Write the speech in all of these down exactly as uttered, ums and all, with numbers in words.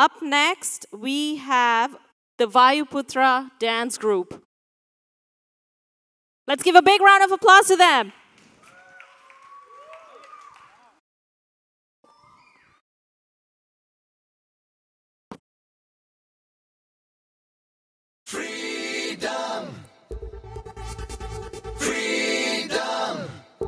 Up next, we have the Vayuputra dance group. Let's give a big round of applause to them. Freedom! Freedom!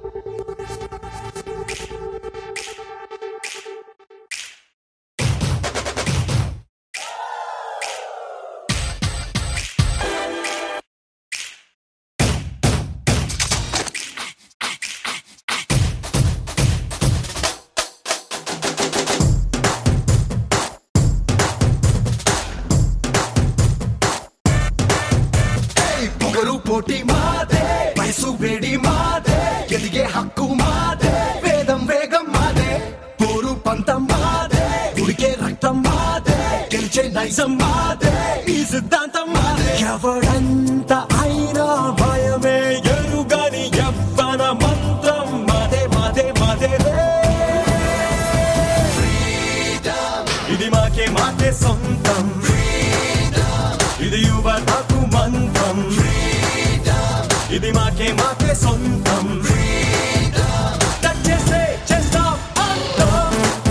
పోటీ మాదే వయసు వేడి మాదే ఎదిగే హక్కు మాదే వేదం వేగం మాదే పోరు పంతం మాదే ఉడికే రక్తం మాదే గెలిచే నైజం మాదే ఈ సిద్ధాంతం మాదే ఎవడంత అయినా భయమే ఎరుగని యవ్వన మంత్రం మాదే మాదే మాదే ఇది మాకే మాకే సొంతం ఇది యువతకు మంత్రం ఇది మాకే మాకే సొంతం టచ్ చేసే చేస్తాం అంతం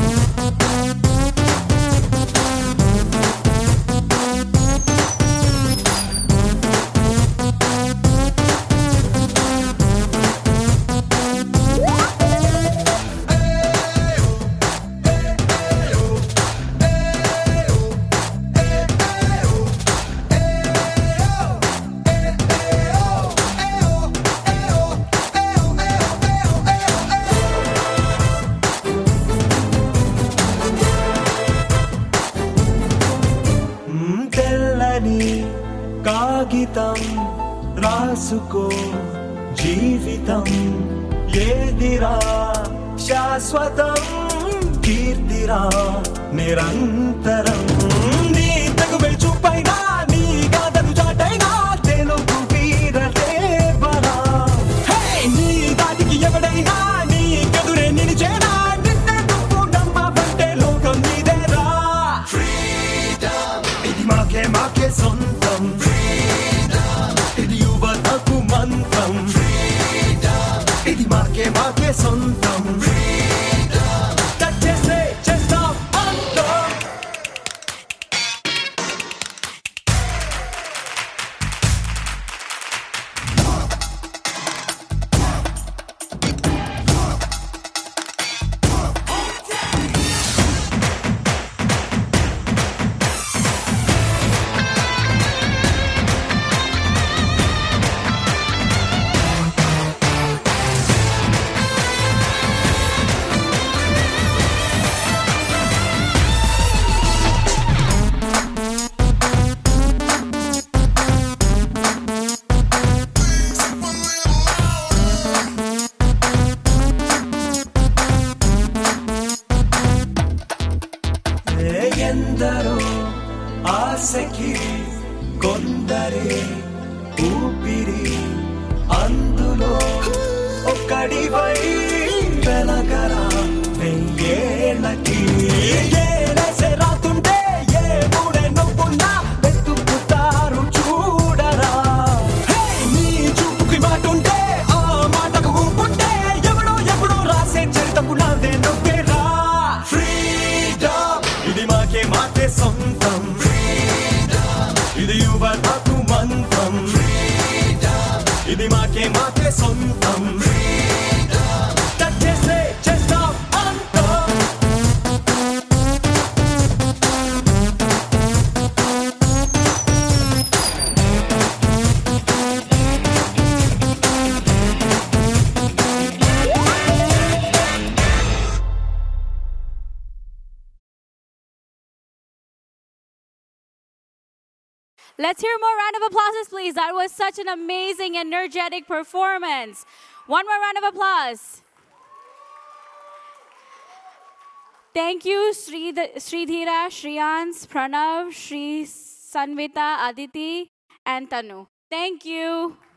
కాగితం రాసుకో జీవితం ఏదిరా శాశ్వతం కీర్తిరా నిరంతరం నీ తగువెల్ చూపైనా నీ గాథను చాటైనా తెలుగు వీర దేవరా నీ దాటికి ఎవడైనా నీ కదురే నిలిచేనా నిన్నెందుకు నమ్మవంటే లోకం నీదేరా ఇది మాకే మాకే సొంతం ఇది యువతకు మంత్రం ఇది మాకే మాకే సొంతం టచ్ చేసే చేస్తాం అంతం ఎందరో ఆశకి కొందరే ఊపిరి అందులో ఒక్కడివై వెలగరా వెయ్యేళ్ళకి ఏలేసే రాతుంటే ఏ మూడే నవ్వున్నా వెతుకుతారు చూడరా నీ చూపుకి మాటుంటే ఆ మాటకు ఊపుంటే ఎవడో ఎప్పుడో రాసే చరితకు నాదే నొక్కేరా ఇది మాకే మాకే సొంతం ఇది యువతకు మంత్రం ఇది మాకే మాకే సొంతం టచ్ చేసే చేస్తాం అంతం Let's hear more round of applause, please. That was such an amazing, energetic performance. One more round of applause. Thank you, Sridhira, Shriyans, Pranav, Shri Sanvita, Aditi, and Tanu. Thank you.